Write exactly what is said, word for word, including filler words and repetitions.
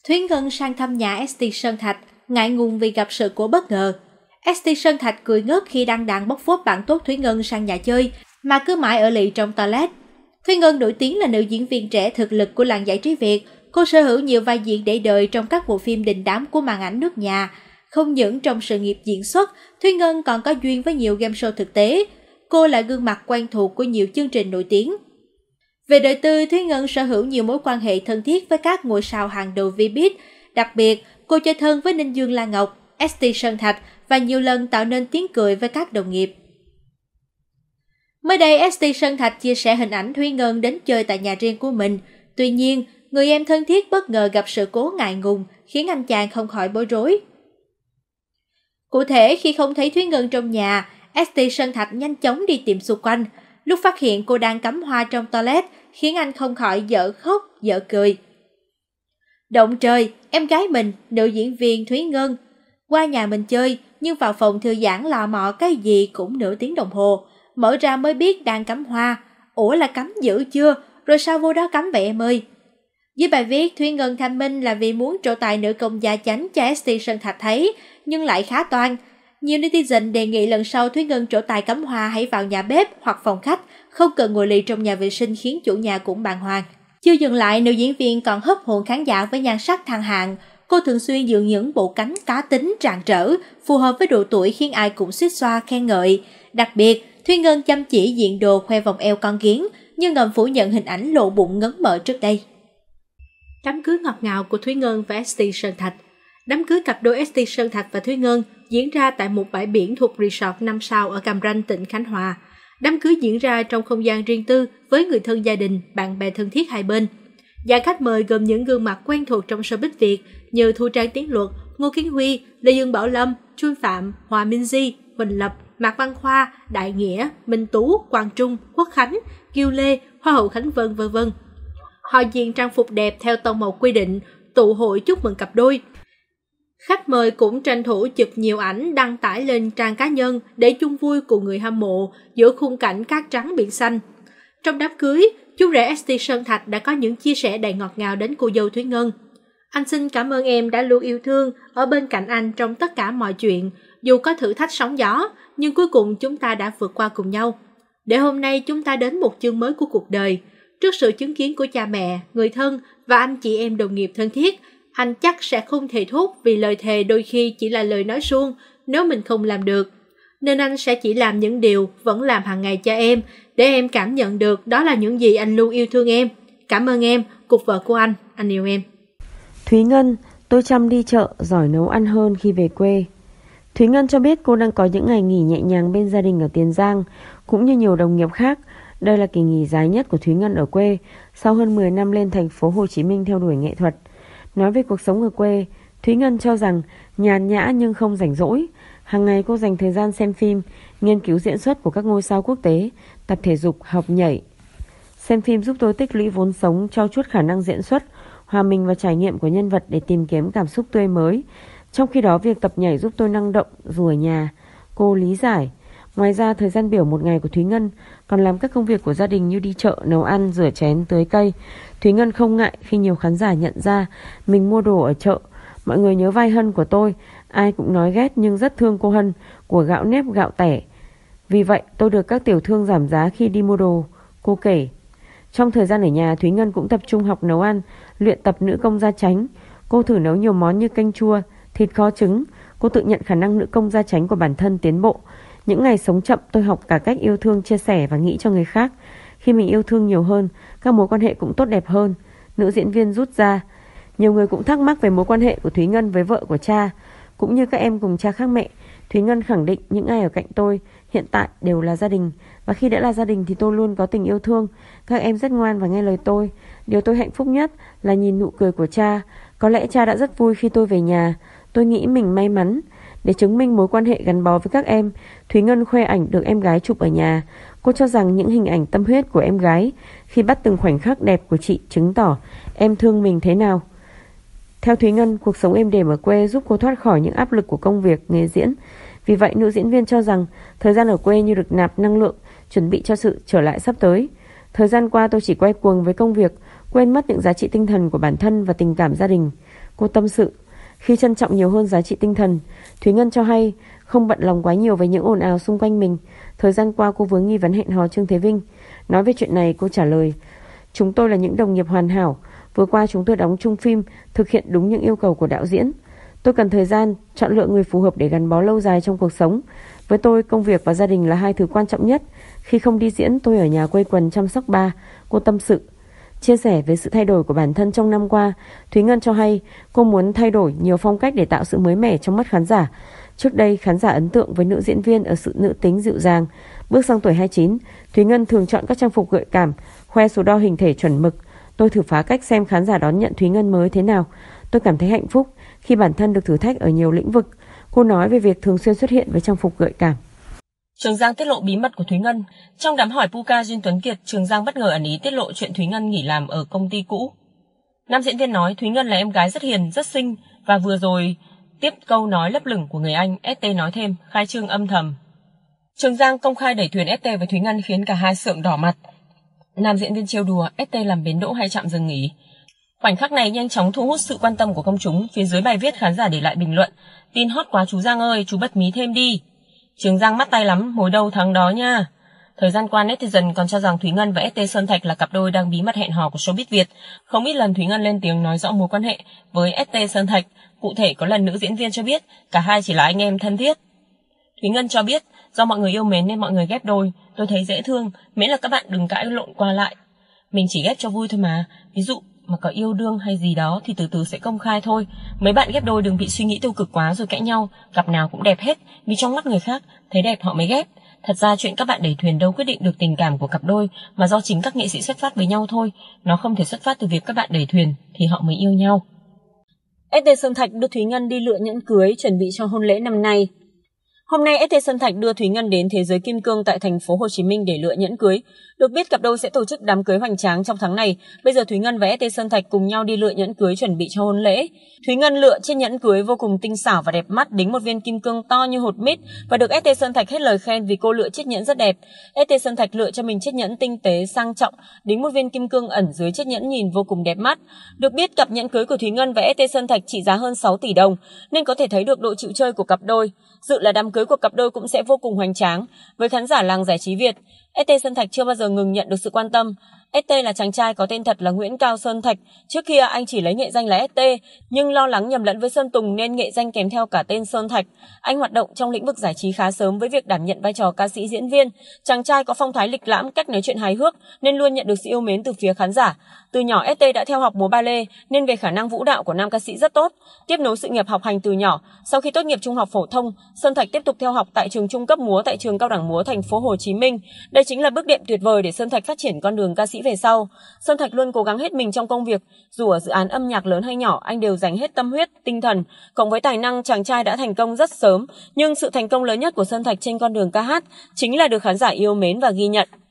Thúy Ngân sang thăm nhà ét tê Sơn Thạch, ngại ngùng vì gặp sự cố bất ngờ. ét tê Sơn Thạch cười ngớt khi đăng đàn bóc phốt bạn tốt Thúy Ngân sang nhà chơi, mà cứ mãi ở lì trong toilet. Thúy Ngân nổi tiếng là nữ diễn viên trẻ thực lực của làng giải trí Việt. Cô sở hữu nhiều vai diễn để đời trong các bộ phim đình đám của màn ảnh nước nhà. Không những trong sự nghiệp diễn xuất, Thúy Ngân còn có duyên với nhiều game show thực tế. Cô là gương mặt quen thuộc của nhiều chương trình nổi tiếng. Về đời tư, Thúy Ngân sở hữu nhiều mối quan hệ thân thiết với các ngôi sao hàng đầu Vbiz. Đặc biệt, cô chơi thân với Ninh Dương Lan Ngọc, ét tê Sơn Thạch và nhiều lần tạo nên tiếng cười với các đồng nghiệp. Mới đây, ét tê Sơn Thạch chia sẻ hình ảnh Thúy Ngân đến chơi tại nhà riêng của mình. Tuy nhiên, người em thân thiết bất ngờ gặp sự cố ngại ngùng, khiến anh chàng không khỏi bối rối. Cụ thể, khi không thấy Thúy Ngân trong nhà, ét tê Sơn Thạch nhanh chóng đi tìm xung quanh. Lúc phát hiện cô đang cắm hoa trong toilet, khiến anh không khỏi dở khóc, dở cười. Động trời, em gái mình, nữ diễn viên Thúy Ngân, qua nhà mình chơi, nhưng vào phòng thư giãn lò mò cái gì cũng nửa tiếng đồng hồ. Mở ra mới biết đang cắm hoa. Ủa là cắm dữ chưa? Rồi sao vô đó cắm vậy em ơi? Dưới bài viết, Thúy Ngân thanh minh là vì muốn trổ tài nữ công gia chánh cho ét tê Sơn Thạch thấy, nhưng lại khá toan. Nhiều netizen đề nghị lần sau Thúy Ngân trổ tài cắm hoa hãy vào nhà bếp hoặc phòng khách, không cần ngồi lì trong nhà vệ sinh khiến chủ nhà cũng bàng hoàng. Chưa dừng lại, nữ diễn viên còn hấp hồn khán giả với nhan sắc thăng hạng. Cô thường xuyên dựng những bộ cánh cá tính rạng rỡ, phù hợp với độ tuổi khiến ai cũng xuýt xoa khen ngợi. Đặc biệt, Thúy Ngân chăm chỉ diện đồ khoe vòng eo con kiến, nhưng ngầm phủ nhận hình ảnh lộ bụng ngấn mỡ trước đây. Đám cưới ngọt ngào của Thúy Ngân và ét tê Sơn Thạch. Đám cưới cặp đôi ét tê Sơn Thạch và Thúy Ngân diễn ra tại một bãi biển thuộc resort năm sao ở Cam Ranh, tỉnh Khánh Hòa. Đám cưới diễn ra trong không gian riêng tư với người thân gia đình, bạn bè thân thiết hai bên. Dàn khách mời gồm những gương mặt quen thuộc trong showbiz Việt như Thu Trang Tiến Luật, Ngô Kiến Huy, Lê Dương Bảo Lâm, Chuân Phạm, Hòa Minh Di, Huỳnh Lập, Mạc Văn Khoa, Đại Nghĩa, Minh Tú, Quang Trung, Quốc Khánh, Kiều Lê, Hoa hậu Khánh Vân, vân vân. Họ diện trang phục đẹp theo tông màu quy định, tụ hội chúc mừng cặp đôi. Khách mời cũng tranh thủ chụp nhiều ảnh đăng tải lên trang cá nhân để chung vui cùng người hâm mộ giữa khung cảnh cát trắng biển xanh. Trong đám cưới, chú rể ét tê Sơn Thạch đã có những chia sẻ đầy ngọt ngào đến cô dâu Thúy Ngân. Anh xin cảm ơn em đã luôn yêu thương ở bên cạnh anh trong tất cả mọi chuyện, dù có thử thách sóng gió, nhưng cuối cùng chúng ta đã vượt qua cùng nhau. Để hôm nay chúng ta đến một chương mới của cuộc đời. Trước sự chứng kiến của cha mẹ, người thân và anh chị em đồng nghiệp thân thiết, anh chắc sẽ không thề thốt vì lời thề đôi khi chỉ là lời nói suông nếu mình không làm được. Nên anh sẽ chỉ làm những điều vẫn làm hàng ngày cho em, để em cảm nhận được đó là những gì anh luôn yêu thương em. Cảm ơn em, cuộc vợ của anh, anh yêu em. Thúy Ngân, tôi chăm đi chợ, giỏi nấu ăn hơn khi về quê. Thúy Ngân cho biết cô đang có những ngày nghỉ nhẹ nhàng bên gia đình ở Tiền Giang, cũng như nhiều đồng nghiệp khác. Đây là kỳ nghỉ dài nhất của Thúy Ngân ở quê, sau hơn mười năm lên thành phố Hồ Chí Minh theo đuổi nghệ thuật. Nói về cuộc sống ở quê, Thúy Ngân cho rằng nhàn nhã nhưng không rảnh rỗi. Hàng ngày cô dành thời gian xem phim, nghiên cứu diễn xuất của các ngôi sao quốc tế, tập thể dục, học nhảy. Xem phim giúp tôi tích lũy vốn sống, trau chuốt khả năng diễn xuất, hòa mình vào trải nghiệm của nhân vật để tìm kiếm cảm xúc tươi mới. Trong khi đó, việc tập nhảy giúp tôi năng động dù ở nhà. Cô lý giải. Ngoài ra, thời gian biểu một ngày của Thúy Ngân còn làm các công việc của gia đình như đi chợ, nấu ăn, rửa chén, tưới cây. Thúy Ngân không ngại khi nhiều khán giả nhận ra mình mua đồ ở chợ. Mọi người nhớ vai Hân của tôi, ai cũng nói ghét nhưng rất thương cô Hân của gạo nếp gạo tẻ. Vì vậy, tôi được các tiểu thương giảm giá khi đi mua đồ, cô kể. Trong thời gian ở nhà, Thúy Ngân cũng tập trung học nấu ăn, luyện tập nữ công gia chánh. Cô thử nấu nhiều món như canh chua, thịt kho trứng. Cô tự nhận khả năng nữ công gia chánh của bản thân tiến bộ. Những ngày sống chậm, tôi học cả cách yêu thương, chia sẻ và nghĩ cho người khác. Khi mình yêu thương nhiều hơn, các mối quan hệ cũng tốt đẹp hơn. Nữ diễn viên rút ra. Nhiều người cũng thắc mắc về mối quan hệ của Thúy Ngân với vợ của cha. Cũng như các em cùng cha khác mẹ, Thúy Ngân khẳng định những ai ở cạnh tôi hiện tại đều là gia đình. Và khi đã là gia đình thì tôi luôn có tình yêu thương. Các em rất ngoan và nghe lời tôi. Điều tôi hạnh phúc nhất là nhìn nụ cười của cha. Có lẽ cha đã rất vui khi tôi về nhà. Tôi nghĩ mình may mắn. Để chứng minh mối quan hệ gắn bó với các em, Thúy Ngân khoe ảnh được em gái chụp ở nhà. Cô cho rằng những hình ảnh tâm huyết của em gái khi bắt từng khoảnh khắc đẹp của chị chứng tỏ em thương mình thế nào. Theo Thúy Ngân, cuộc sống êm đềm ở quê giúp cô thoát khỏi những áp lực của công việc, nghề diễn. Vì vậy, nữ diễn viên cho rằng thời gian ở quê như được nạp năng lượng, chuẩn bị cho sự trở lại sắp tới. Thời gian qua tôi chỉ quay cuồng với công việc, quên mất những giá trị tinh thần của bản thân và tình cảm gia đình. Cô tâm sự, khi trân trọng nhiều hơn giá trị tinh thần, Thúy Ngân cho hay không bận lòng quá nhiều với những ồn ào xung quanh mình. Thời gian qua cô vướng nghi vấn hẹn hò Trương Thế Vinh. Nói về chuyện này, cô trả lời: chúng tôi là những đồng nghiệp hoàn hảo. Vừa qua chúng tôi đóng chung phim, thực hiện đúng những yêu cầu của đạo diễn. Tôi cần thời gian, chọn lựa người phù hợp để gắn bó lâu dài trong cuộc sống. Với tôi, công việc và gia đình là hai thứ quan trọng nhất. Khi không đi diễn, tôi ở nhà quây quần chăm sóc ba. Cô tâm sự. Chia sẻ về sự thay đổi của bản thân trong năm qua, Thúy Ngân cho hay cô muốn thay đổi nhiều phong cách để tạo sự mới mẻ trong mắt khán giả. Trước đây, khán giả ấn tượng với nữ diễn viên ở sự nữ tính dịu dàng. Bước sang tuổi hai mươi chín, Thúy Ngân thường chọn các trang phục gợi cảm, khoe số đo hình thể chuẩn mực. Tôi thử phá cách xem khán giả đón nhận Thúy Ngân mới thế nào. Tôi cảm thấy hạnh phúc khi bản thân được thử thách ở nhiều lĩnh vực. Cô nói về việc thường xuyên xuất hiện với trang phục gợi cảm. Trường Giang tiết lộ bí mật của Thúy Ngân. Trong đám hỏi Puka Duyên Tuấn Kiệt, Trường Giang bất ngờ ẩn ý tiết lộ chuyện Thúy Ngân nghỉ làm ở công ty cũ. Nam diễn viên nói Thúy Ngân là em gái rất hiền, rất xinh, và vừa rồi tiếp câu nói lấp lửng của người anh. ét tê nói thêm, khai trương âm thầm. Trường Giang công khai đẩy thuyền ét tê với Thúy Ngân khiến cả hai sượng đỏ mặt. Nam diễn viên trêu đùa ét tê làm bến đỗ hay trạm dừng nghỉ. Khoảnh khắc này nhanh chóng thu hút sự quan tâm của công chúng. Phía dưới bài viết khán giả để lại bình luận: tin hot quá chú Giang ơi, chú bật mí thêm đi. Trường Giang mắt tay lắm, mối đâu thắng đó nha. Thời gian qua, netizen còn cho rằng Thúy Ngân và ét tê Sơn Thạch là cặp đôi đang bí mật hẹn hò của showbiz Việt. Không ít lần Thúy Ngân lên tiếng nói rõ mối quan hệ với ét tê Sơn Thạch. Cụ thể, có lần nữ diễn viên cho biết cả hai chỉ là anh em thân thiết. Thúy Ngân cho biết do mọi người yêu mến nên mọi người ghép đôi. Tôi thấy dễ thương, miễn là các bạn đừng cãi lộn qua lại. Mình chỉ ghép cho vui thôi mà. Ví dụ mà có yêu đương hay gì đó thì từ từ sẽ công khai thôi. Mấy bạn ghép đôi đừng bị suy nghĩ tiêu cực quá rồi cãi nhau. Cặp nào cũng đẹp hết, vì trong mắt người khác thấy đẹp họ mới ghép. Thật ra chuyện các bạn đẩy thuyền đâu quyết định được tình cảm của cặp đôi, mà do chính các nghệ sĩ xuất phát với nhau thôi. Nó không thể xuất phát từ việc các bạn đẩy thuyền thì họ mới yêu nhau. ét tê Sơn Thạch đưa Thúy Ngân đi lựa nhẫn cưới chuẩn bị cho hôn lễ năm nay. Hôm nay, ét tê Sơn Thạch đưa Thúy Ngân đến Thế giới Kim Cương tại thành phố Hồ Chí Minh để lựa nhẫn cưới. Được biết cặp đôi sẽ tổ chức đám cưới hoành tráng trong tháng này. Bây giờ Thúy Ngân và ét tê Sơn Thạch cùng nhau đi lựa nhẫn cưới chuẩn bị cho hôn lễ. Thúy Ngân lựa chiếc nhẫn cưới vô cùng tinh xảo và đẹp mắt, đính một viên kim cương to như hột mít và được ét tê Sơn Thạch hết lời khen vì cô lựa chiếc nhẫn rất đẹp. ét tê Sơn Thạch lựa cho mình chiếc nhẫn tinh tế sang trọng, đính một viên kim cương ẩn dưới chiếc nhẫn nhìn vô cùng đẹp mắt. Được biết cặp nhẫn cưới của Thúy Ngân và ét tê Sơn Thạch trị giá hơn sáu tỷ đồng nên có thể thấy được độ chịu chơi của cặp đôi. Dự là đám cưới của cặp đôi cũng sẽ vô cùng hoành tráng. Với khán giả làng giải trí Việt, ét tê Sơn Thạch chưa bao giờ ngừng nhận được sự quan tâm. ét tê là chàng trai có tên thật là Nguyễn Cao Sơn Thạch. Trước kia anh chỉ lấy nghệ danh là ét tê, nhưng lo lắng nhầm lẫn với Sơn Tùng nên nghệ danh kèm theo cả tên Sơn Thạch. Anh hoạt động trong lĩnh vực giải trí khá sớm với việc đảm nhận vai trò ca sĩ diễn viên. Chàng trai có phong thái lịch lãm, cách nói chuyện hài hước nên luôn nhận được sự yêu mến từ phía khán giả. Từ nhỏ ét tê đã theo học múa ballet nên về khả năng vũ đạo của nam ca sĩ rất tốt. Tiếp nối sự nghiệp học hành từ nhỏ, sau khi tốt nghiệp trung học phổ thông, Sơn Thạch tiếp tục theo học tại trường trung cấp múa tại trường cao đẳng múa thành phố Hồ Chí Minh. Đây chính là bước đệm tuyệt vời để Sơn Thạch phát triển con đường ca sĩ về sau. Sơn Thạch luôn cố gắng hết mình trong công việc, dù ở dự án âm nhạc lớn hay nhỏ, anh đều dành hết tâm huyết, tinh thần. Cộng với tài năng, chàng trai đã thành công rất sớm, nhưng sự thành công lớn nhất của Sơn Thạch trên con đường ca hát chính là được khán giả yêu mến và ghi nhận.